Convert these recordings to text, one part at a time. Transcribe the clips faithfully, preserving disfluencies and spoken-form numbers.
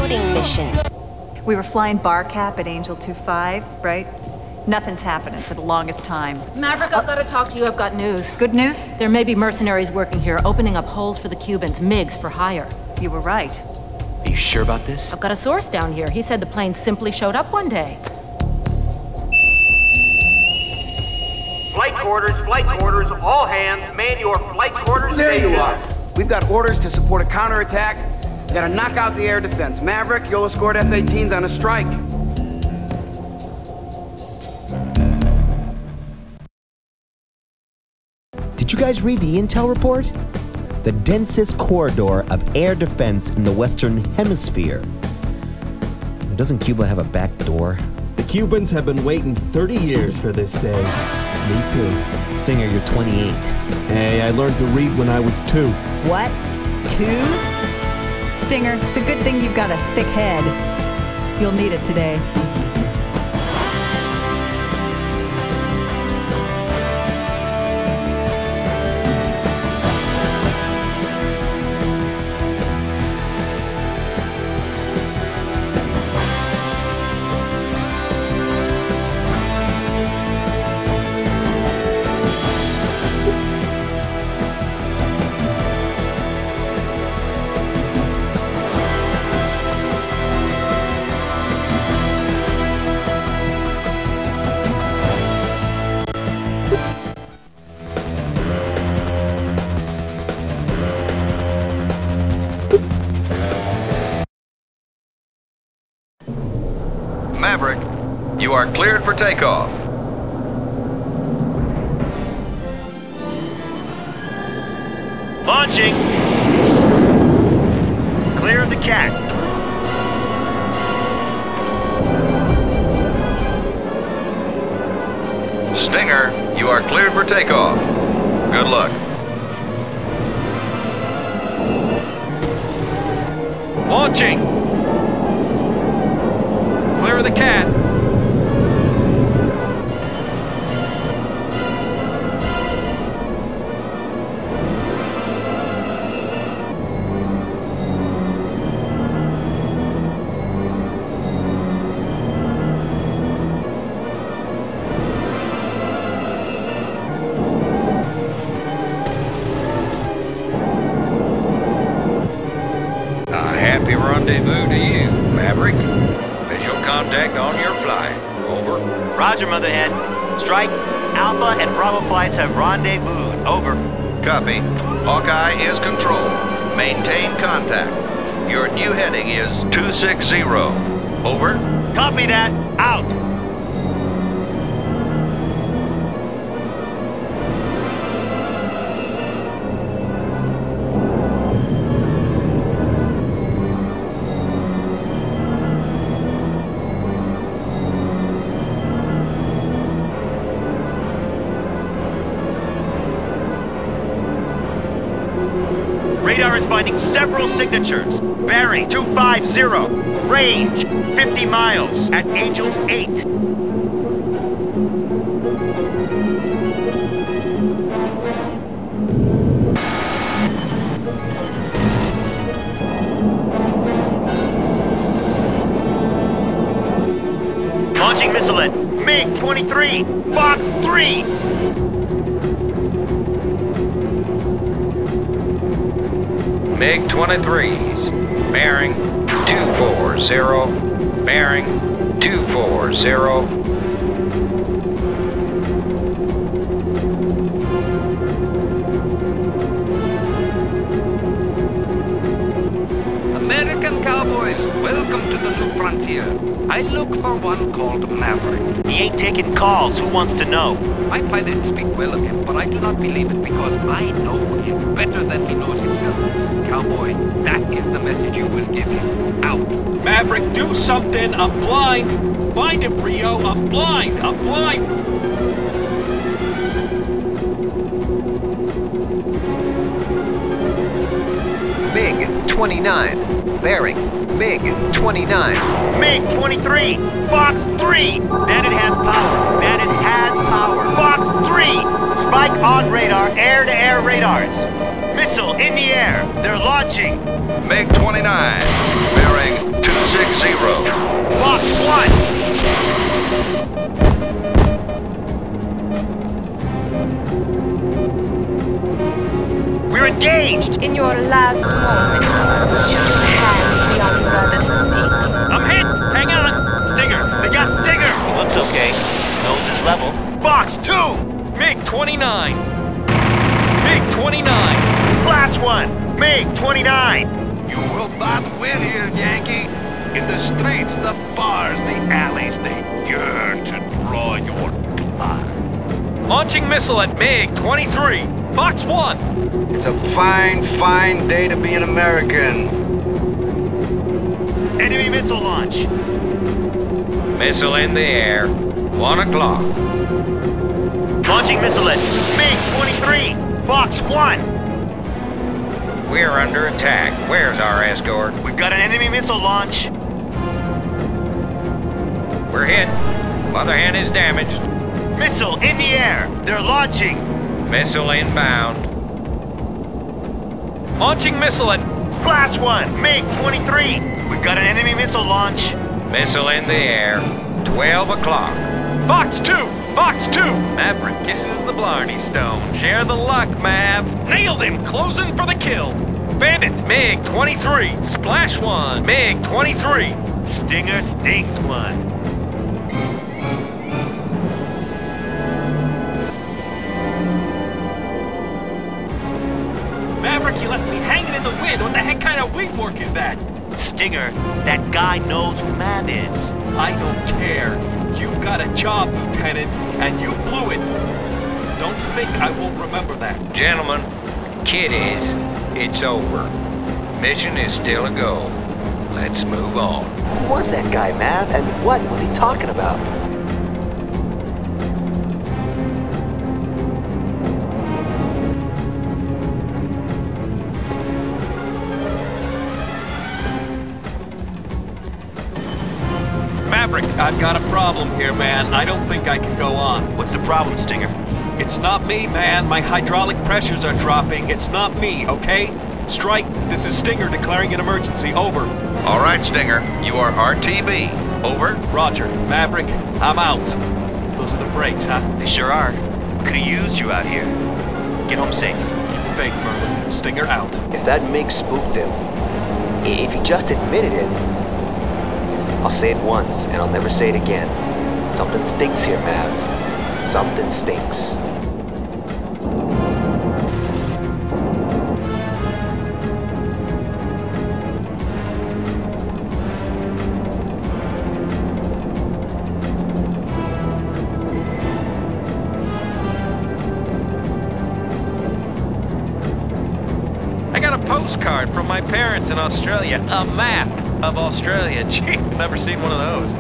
floating mission. We were flying bar cap at Angel two five, right? Nothing's happening for the longest time. Maverick, I've got to talk to you. I've got news. Good news? There may be mercenaries working here, opening up holes for the Cubans, MiGs for hire. You were right. Are you sure about this? I've got a source down here. He said the plane simply showed up one day. Flight quarters, flight quarters, all hands, man your flight quarters. There station. you are. We've got orders to support a counterattack. We gotta knock out the air defense. Maverick, you'll escort F eighteens on a strike. Did you guys read the intel report? The densest corridor of air defense in the Western Hemisphere. Doesn't Cuba have a back door? The Cubans have been waiting thirty years for this day. Me too. Stinger, you're twenty-eight. Hey, I learned to read when I was two. What? Two? Stinger, it's a good thing you've got a thick head. You'll need it today. Maverick, you are cleared for takeoff. Launching! Clear of the cat. Stinger, you are cleared for takeoff. Good luck. Launching! Clear of the cat. A happy rendezvous to you, Maverick. Visual contact on your flight. Over. Roger, Motherhead. Strike, Alpha and Bravo flights have rendezvoused. Over. Copy. Hawkeye is control. Maintain contact. Your new heading is two six zero. Over. Copy that. Out. Radar is finding several signatures. Bearing two five zero. Range fifty miles at Angels eight. Launching missile at MiG twenty-three. Box three. MiG twenty-threes, bearing two four zero, bearing two four zero. American cowboys, welcome to the new frontier. I look for one called Maverick. He ain't taking calls. Who wants to know? I might not speak well of him, but I do not believe it because I know him better than he knows himself. Cowboy, that is the message you will give him. Out. Maverick, do something. I'm blind. Find him, Rio. I'm blind. I'm blind. MiG twenty-nine. Bearing MiG twenty-nine. MiG twenty-three. Box three. Bandit has power. Bandit has power. Box three. Spike on radar. Air-to-air radars. Missile in the air. They're launching. MiG twenty-nine. Bearing two six zero. Box one! We're engaged! In your last moment, should your hand be on your other stick? I'm hit! Hang on! Stinger! They got Stinger! He looks okay. Nose is level. Box two! MiG twenty-nine. MiG twenty-nine. Splash one! MiG twenty-nine! You will not win here, Yankee. In the streets, the bars, the alleys, they yearn to draw your blood. Launching missile at MiG twenty-three. Box one. It's a fine, fine day to be an American. Enemy missile launch! Missile in the air. One o'clock. Launching missile at MiG twenty-three! Box one! We're under attack. Where's our escort? We've got an enemy missile launch! We're hit. Mother hen is damaged. Missile in the air! They're launching! Missile inbound. Launching missile at Splash one! MiG twenty-three! We've got an enemy missile launch! missile in the air. Twelve o'clock. Box two! Box two! Maverick kisses the Blarney Stone. Share the luck, Mav. Nailed him! Closing for the kill. Bandit, MiG twenty-three. Splash one. MiG twenty-three. Stinger stings one. Maverick, you left me hanging in the wind. What the heck kind of wing work is that? Stinger, that guy knows who Mav is. I don't care. You've got a job, Lieutenant, and you blew it. Don't think I won't remember that. Gentlemen, kid is. It's over. Mission is still a go. Let's move on. Who was that guy, Mav? And what was he talking about? Maverick, I've got a problem here, man. I don't think I can go on. What's the problem, Stinger? It's not me, man. My hydraulic pressures are dropping. It's not me, okay? Strike, this is Stinger declaring an emergency. Over. All right, Stinger. You are R T B. Over. Roger. Maverick, I'm out. Those are the brakes, huh? They sure are. We could have used you out here. Get home safe. Keep the faith, Merlin. Stinger out. If that MiG spooked him, i- if he just admitted it, I'll say it once, and I'll never say it again. Something stinks here, Mav. Something stinks. I got a postcard from my parents in Australia. A map of Australia. Gee, never seen one of those.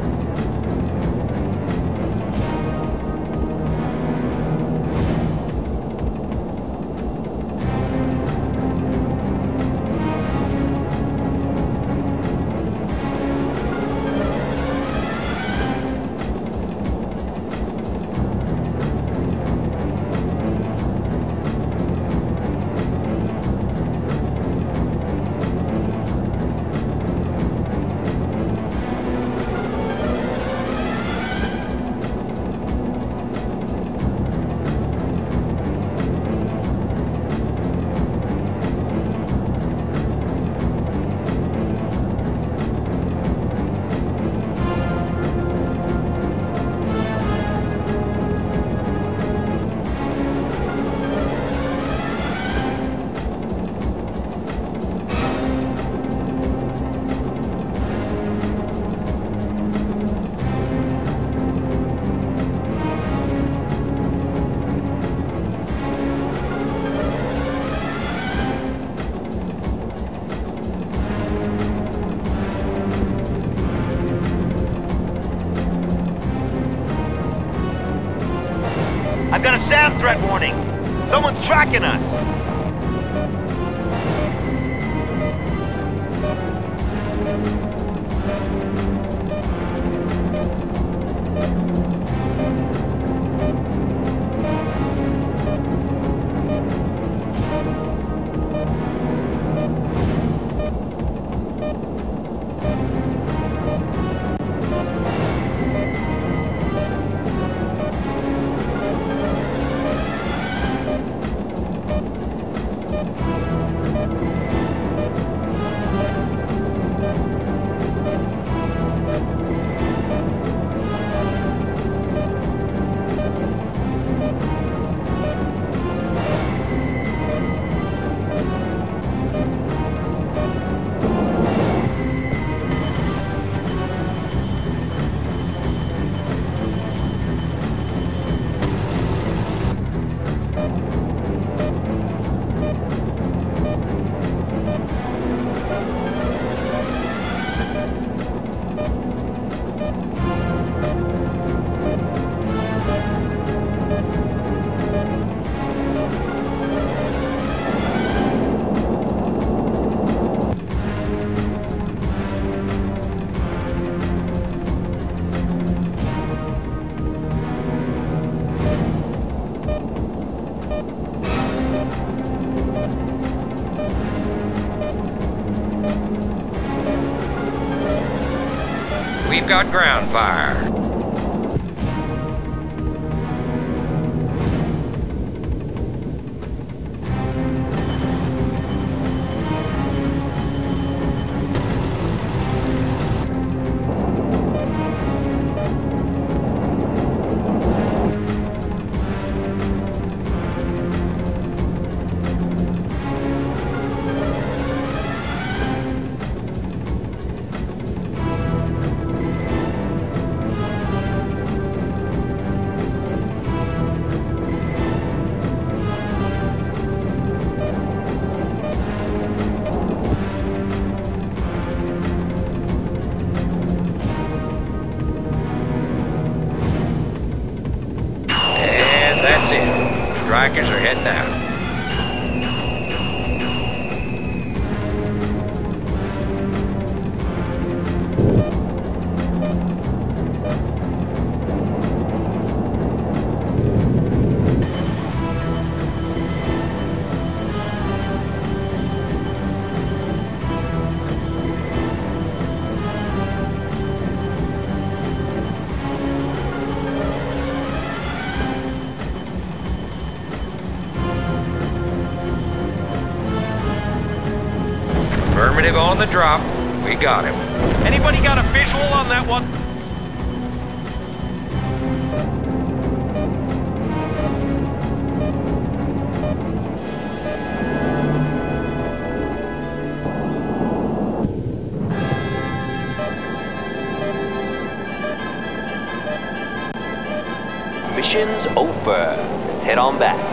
I've got a SAM threat warning. Someone's tracking us. We've got ground fire. Strikers are heading out. Affirmative on the drop. We got him. Anybody got a visual on that one? Mission's over. Let's head on back.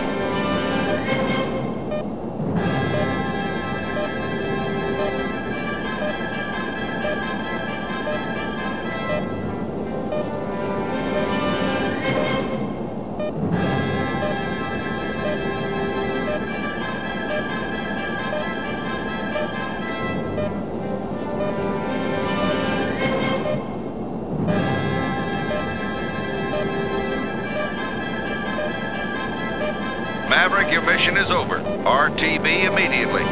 Maverick, your mission is over. R T B immediately.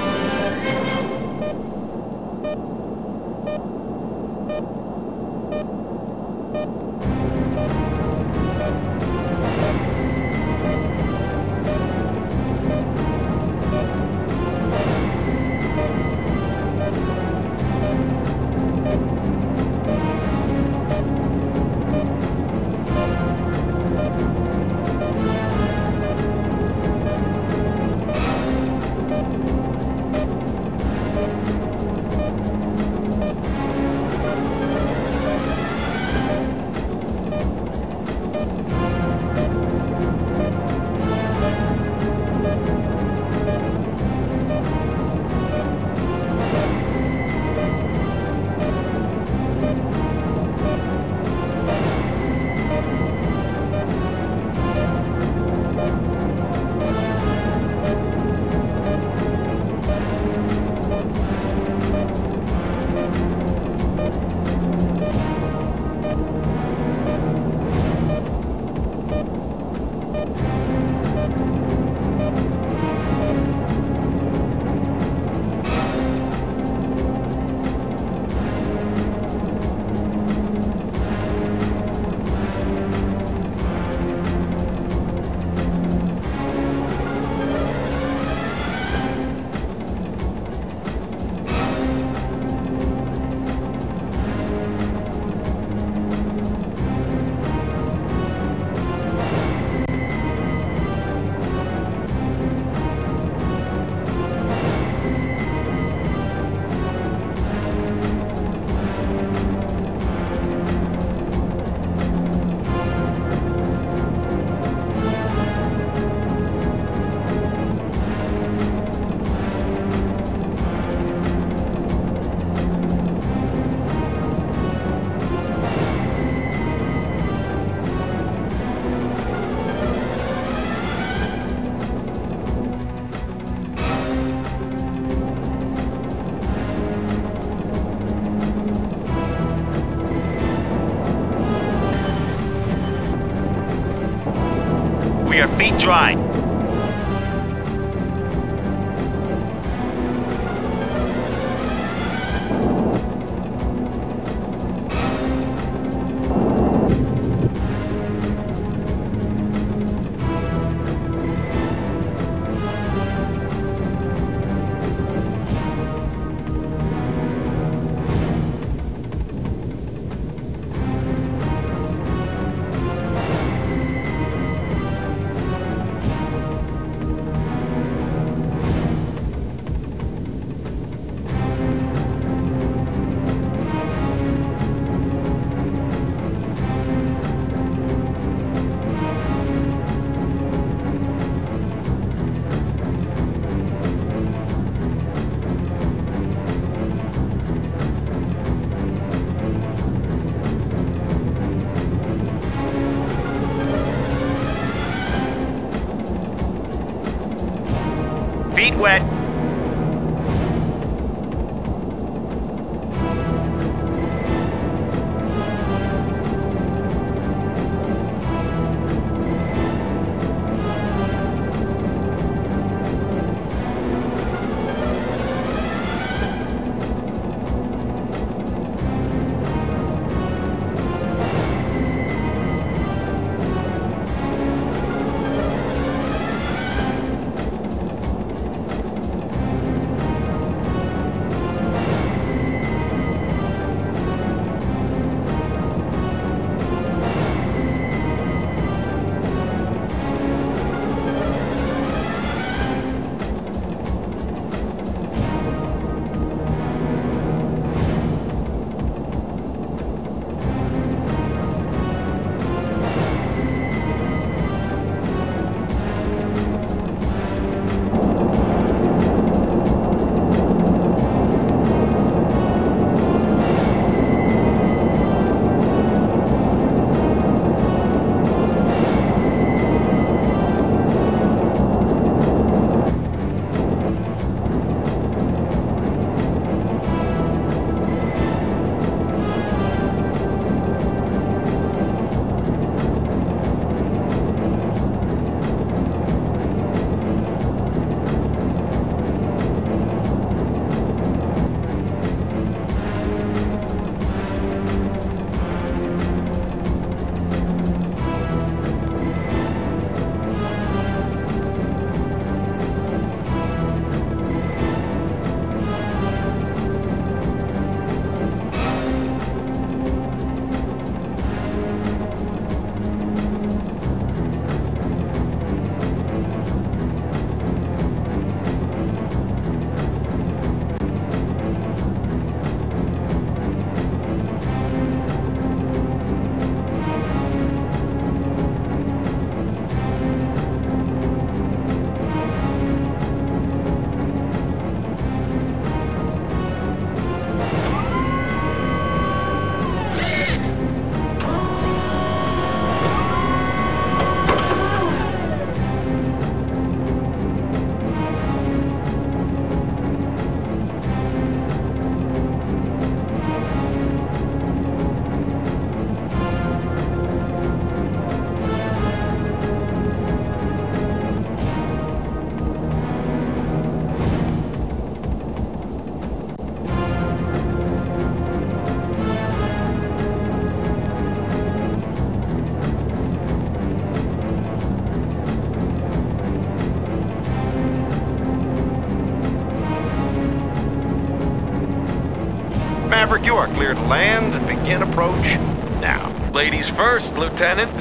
We are feet dry. Feet wet. Maverick, you are clear to land and begin approach now. Ladies first, Lieutenant.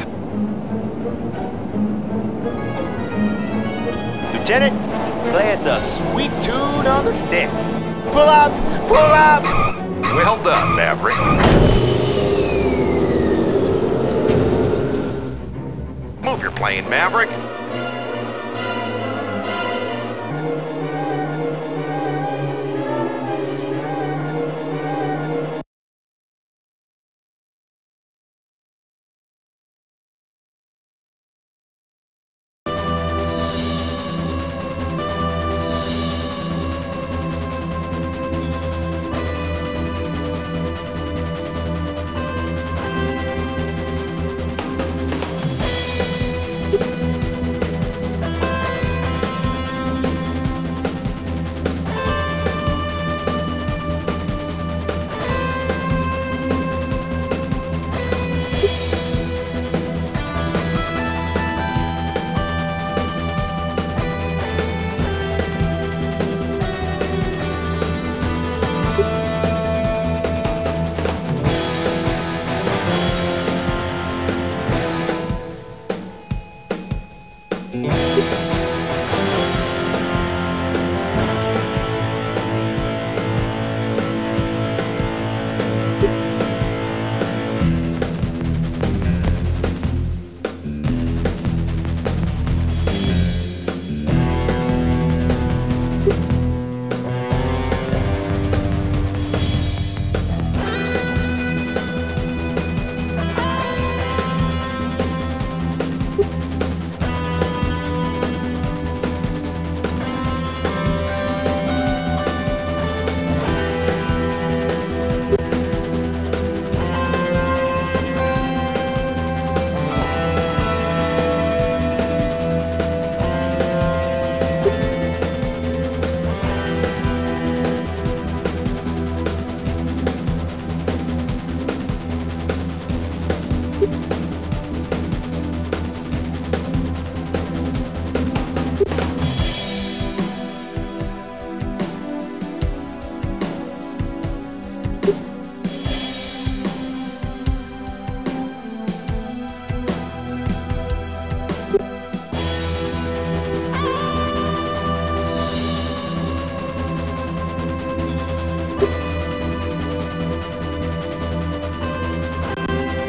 Lieutenant, play us a sweet tune on the stick. Pull up! Pull up! Well done, Maverick. Move your plane, Maverick.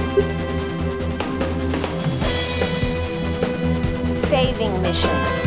Saving mission.